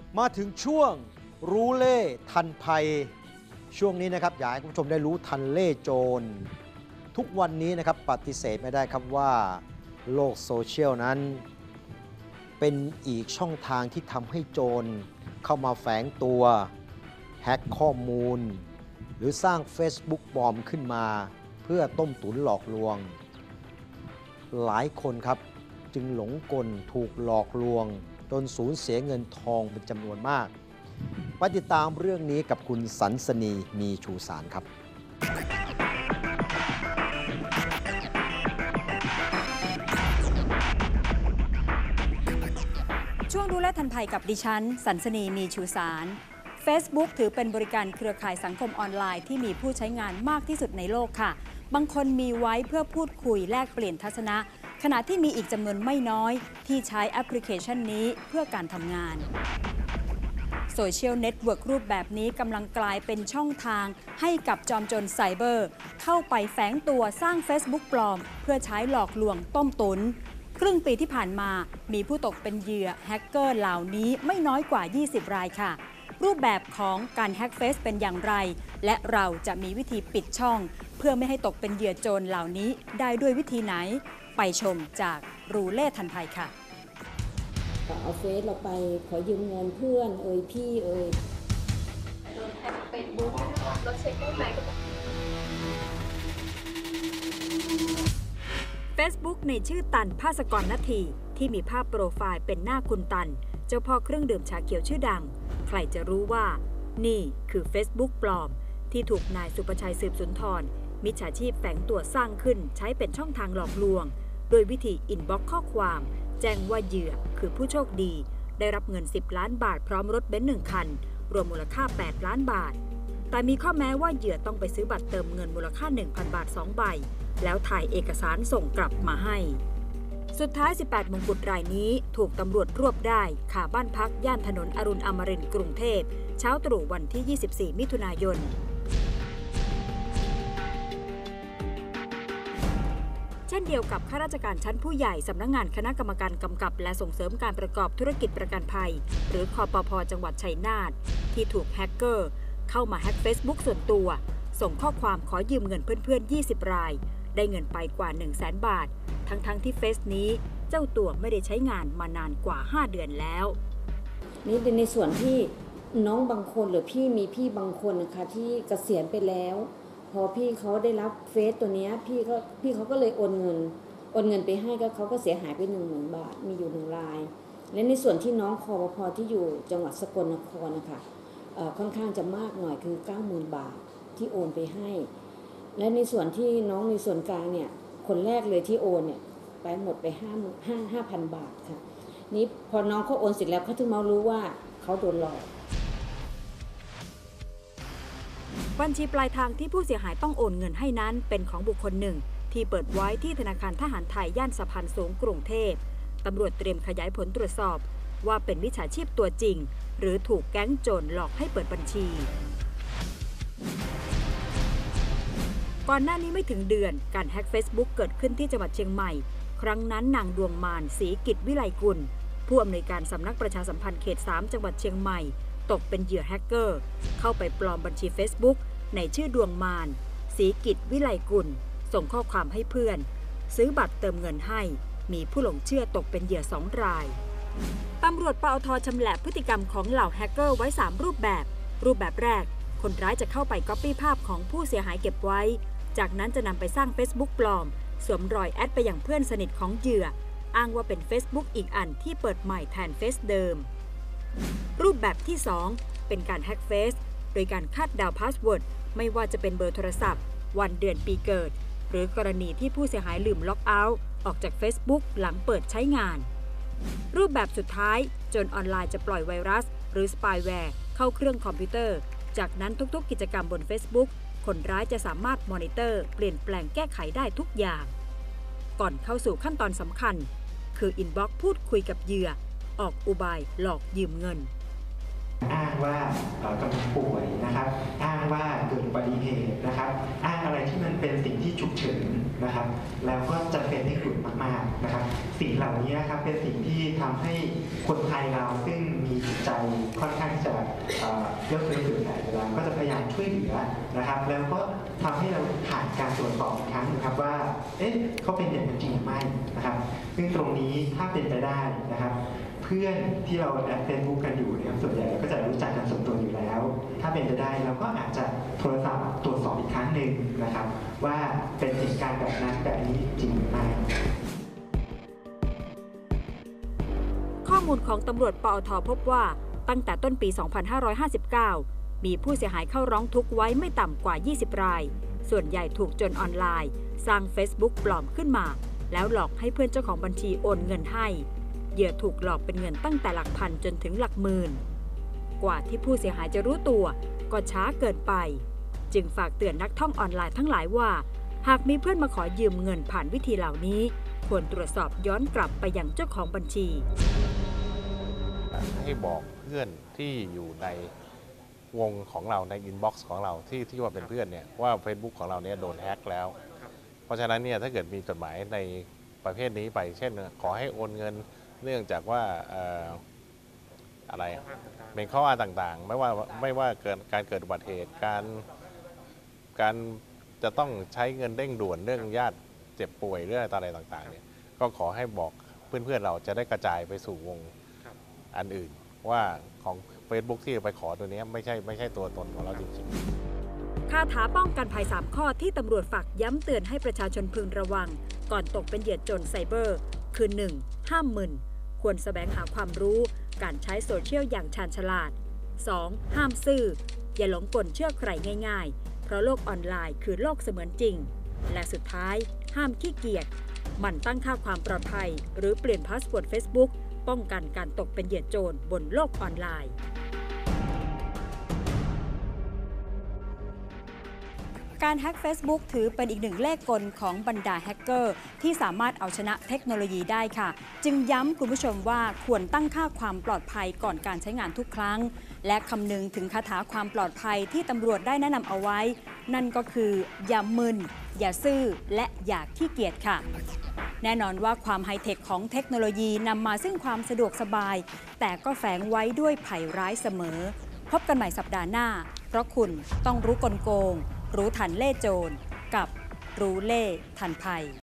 มาถึงช่วงรู้เล่ทันภัยช่วงนี้นะครับอยากให้คุณผู้ชมได้รู้ทันเล่โจรทุกวันนี้นะครับปฏิเสธไม่ได้ครับว่าโลกโซเชียลนั้นเป็นอีกช่องทางที่ทำให้โจรเข้ามาแฝงตัวแฮ็กข้อมูลหรือสร้าง Facebook ปลอมขึ้นมาเพื่อต้มตุ๋นหลอกลวงหลายคนครับจึงหลงกลถูกหลอกลวงจนสูญเสียเงินทองเป็นจำนวนมากไปติดตามเรื่องนี้กับคุณสันสนีมีชูสารครับช่วงรู้และทันภัยกับดิฉันสันสนีมีชูสาร Facebook ถือเป็นบริการเครือข่ายสังคมออนไลน์ที่มีผู้ใช้งานมากที่สุดในโลกค่ะบางคนมีไว้เพื่อพูดคุยแลกเปลี่ยนทัศนะขณะที่มีอีกจำนวนไม่น้อยที่ใช้แอปพลิเคชันนี้เพื่อการทำงานโซเชียลเน็ตเวิร์กรูปแบบนี้กำลังกลายเป็นช่องทางให้กับจอมโจรไซเบอร์เข้าไปแฝงตัวสร้าง Facebook ปลอมเพื่อใช้หลอกลวงต้มตุ๋นครึ่งปีที่ผ่านมามีผู้ตกเป็นเหยื่อแฮกเกอร์เหล่านี้ไม่น้อยกว่า20รายค่ะรูปแบบของการแฮกเฟซเป็นอย่างไรและเราจะมีวิธีปิดช่องเพื่อไม่ให้ตกเป็นเหยื่อโจรเหล่านี้ได้ด้วยวิธีไหนไปชมจากรู้เล่ทันภัยค่ะเอาเฟซเราไปขอยืมเงินเพื่อนพี่โดนแฮกเฟซบุ๊กเราเช็คได้ไหม Facebook ในชื่อตันภาสกรณัฐีที่มีภาพโปรไฟล์เป็นหน้าคุณตันเจ้าพ่อเครื่องดื่มชาเขียวชื่อดังใครจะรู้ว่านี่คือ Facebook ปลอมที่ถูกนายสุประชัยสืบสุนทรมิจฉาชีพแฝงตัวสร้างขึ้นใช้เป็นช่องทางหลอกลวงโดยวิธีอินบ็อกซ์ข้อความแจ้งว่าเหยื่อคือผู้โชคดีได้รับเงิน10ล้านบาทพร้อมรถเบนซ์1คันรวมมูลค่า8ล้านบาทแต่มีข้อแม้ว่าเหยื่อต้องไปซื้อบัตรเติมเงินมูลค่า 1,000 บาท2ใบแล้วถ่ายเอกสารส่งกลับมาให้สุดท้าย18มงกุฎรายนี้ถูกตำรวจรวบได้คาบ้านพักย่านถนนอรุณอมรินทร์กรุงเทพเช้าตรู่วันที่24มิถุนายนเช่นเดียวกับข้าราชการชั้นผู้ใหญ่สำนักงานคณะกรรมการกำกับและส่งเสริมการประกอบธุรกิจประกันภัยหรือคปภ.จังหวัดชัยนาทที่ถูกแฮกเกอร์เข้ามาแฮก Facebook ส่วนตัวส่งข้อความขอยืมเงินเพื่อนๆ20รายได้เงินไปกว่า 100,000 บาททั้งที่เฟซนี้เจ้าตัวไม่ได้ใช้งานมานานกว่า5เดือนแล้วนี่ในส่วนที่น้องบางคนหรือพี่บางคนนะคะที่เกษียณไปแล้วพอพี่เขาได้รับเฟซตัวนี้พี่เขาก็เลยโอนเงินไปให้ก็เขาก็เสียหายไป10,000 บาทมีอยู่1รายและในส่วนที่น้องคปภ.ที่อยู่จังหวัดสกลนครนะคะค่อนข้างจะมากหน่อยคือ 90,000 บาทที่โอนไปให้และในส่วนที่น้องในส่วนกลางเนี่ยคนแรกเลยที่โอนเนี่ยไปหมดไป5,000 บาทค่ะนี่พอน้องเขาโอนเสร็จแล้วเขาถึงมารู้ว่าเขาโดนหลอกบัญชีปลายทางที่ผู้เสียหายต้องโอนเงินให้นั้นเป็นของบุคคลหนึ่งที่เปิดไว้ที่ธนาคารทหารไทยย่านสะพานสูงกรุงเทพตำรวจเตรียมขยายผลตรวจสอบว่าเป็นมิจฉาชีพตัวจริงหรือถูกแก๊งโจรหลอกให้เปิดบัญชีก่อนหน้านี้ไม่ถึงเดือนการแฮ็ก Facebook เกิดขึ้นที่จังหวัดเชียงใหม่ครั้งนั้นนางดวงมานศรีกิจวิไลกุลผู้อำนวยการสำนักประชาสัมพันธ์เขต3จังหวัดเชียงใหม่ตกเป็นเหยื่อแฮกเกอร์เข้าไปปลอมบัญชี Facebook ในชื่อดวงมานศรีกิจวิไลกุลส่งข้อความให้เพื่อนซื้อบัตรเติมเงินให้มีผู้หลงเชื่อตกเป็นเหยื่อ2รายตำรวจปอท.ชำแหละพฤติกรรมของเหล่าแฮกเกอร์ไว้3รูปแบบแรกคนร้ายจะเข้าไปก๊อปปี้ภาพของผู้เสียหายเก็บไว้จากนั้นจะนำไปสร้าง Facebook ปลอมสวมรอยแอดไปอย่างเพื่อนสนิทของเหยื่ออ้างว่าเป็น Facebook อีกอันที่เปิดใหม่แทนเฟซเดิมรูปแบบที่2เป็นการแฮ็กเฟซโดยการคาดเดาพาสเวิร์ดไม่ว่าจะเป็นเบอร์โทรศัพท์วันเดือนปีเกิดหรือกรณีที่ผู้เสียหายลืมล็อกเอาท์ออกจาก Facebook หลังเปิดใช้งานรูปแบบสุดท้ายโจรออนไลน์จะปล่อยไวรัสหรือสปายแวร์เข้าเครื่องคอมพิวเตอร์จากนั้นทุกๆกิจกรรมบน Facebook คนร้ายจะสามารถมอนิเตอร์เปลี่ยนแปลงแก้ไขได้ทุกอย่างก่อนเข้าสู่ขั้นตอนสำคัญคืออินบ็อกซ์พูดคุยกับเหยื่อออกอุบายหลอกยืมเงินอ้างว่ากำลังป่วยนะครับอ้างว่าเกิดอุบัติเหตุนะครับอ้างอะไรที่มันเป็นสิ่งที่ฉุกเฉินนะครับแล้วก็จำเป็นให้ขุดมากๆนะครับสิ่งเหล่านี้นะครับเป็นสิ่งที่ทำให้คนไทยเราซึ่งมีจิตใจค่อนข้างจะเลือกเลือแผ่แล้วก็จะพยายามช่วยเหลือนะครับแล้วก็ทำให้เราผ่านการตรวจสอบอีกครั้งนะครับว่าเอ๊ะเขาเป็นอย่างนั้นจริงหรือไม่นะครับซึ่งตรงนี้ถ้าเป็นไปได้นะครับเพื่อนที่เราแอดเฟซบุ๊กกันอยู่นะครับส่วนใหญ่เราก็จะรู้จักกันส่วนตัวอยู่แล้ว ถ้าเป็นไปได้เราก็อาจจะโทรศัพท์ตรวจสอบอีกครั้งหนึ่งนะครับว่าเป็นเหตุการณ์แบบนั้นแบบนี้จริงหรือไม่ข้อมูลของตำรวจปอทพบว่าตั้งแต่ต้นปี 2559 มีผู้เสียหายเข้าร้องทุกข์ไว้ไม่ต่ำกว่า 20 ราย ส่วนใหญ่ถูกโจรออนไลน์ สร้าง Facebook ปลอมขึ้นมา แล้วหลอกให้เพื่อนเจ้าของบัญชีโอนเงินให้เหยื่อถูกหลอกเป็นเงินตั้งแต่หลักพันจนถึงหลักหมื่นกว่าที่ผู้เสียหายจะรู้ตัวก็ช้าเกินไปจึงฝากเตือนนักท่องออนไลน์ทั้งหลายว่าหากมีเพื่อนมาขอยืมเงินผ่านวิธีเหล่านี้ควรตรวจสอบย้อนกลับไปยังเจ้าของบัญชีให้บอกเพื่อนที่อยู่ในวงของเราในอินบ็อกซ์ของเราที่ว่าเป็นเพื่อนเนี่ยว่า Facebook ของเราเนี่ยโดนแฮ็กแล้วเพราะฉะนั้นเนี่ยถ้าเกิดมีจดหมายในประเภทนี้ไปเช่นขอให้โอนเงินเนื่องจากว่าอะไรเป็นข้ออ้างต่างๆไม่ว่าการเกิดอุบัติเหตุการจะต้องใช้เงินเร่งด่วนเรื่องญาติเจ็บป่วยเรื่องอะไรต่างๆเนี่ยก็ขอให้บอกเพื่อนๆเราจะได้กระจายไปสู่วงอันอื่นว่าของ Facebook ที่ไปขอตัวนี้ไม่ใช่ตัวตนของเราจริงๆคาถาป้องกันภัย 3 ข้อที่ตำรวจฝากย้ำเตือนให้ประชาชนพึงระวังก่อนตกเป็นเหยื่อโจรไซเบอร์คือ 1. ห้ามมึนควรแสวงหาความรู้การใช้โซเชียลอย่างชาญฉลาด 2. ห้ามซื่ออย่าหลงกลเชื่อใครง่ายๆเพราะโลกออนไลน์คือโลกเสมือนจริงและสุดท้ายห้ามขี้เกียจหมั่นตั้งค่าความปลอดภัยหรือเปลี่ยนพาสเวิร์ด Facebook ป้องกันการตกเป็นเหยื่อโจรบนโลกออนไลน์การแฮ็ก Facebook ถือเป็นอีกหนึ่งเลขกลของบรรดาแฮกเกอร์ที่สามารถเอาชนะเทคโนโลยีได้ค่ะจึงย้ำคุณผู้ชมว่าควรตั้งค่าความปลอดภัยก่อนการใช้งานทุกครั้งและคำนึงถึงคาถาความปลอดภัยที่ตำรวจได้แนะนำเอาไว้นั่นก็คืออย่ามึนอย่าซื่อและอย่าขี้เกียจค่ะแน่นอนว่าความไฮเทคของเทคโนโลยีนำมาซึ่งความสะดวกสบายแต่ก็แฝงไว้ด้วยภัยร้ายเสมอพบกันใหม่สัปดาห์หน้าเพราะคุณต้องรู้กลโกงรู้ทันเล่ห์โจรกับรู้เล่ห์ทันภัย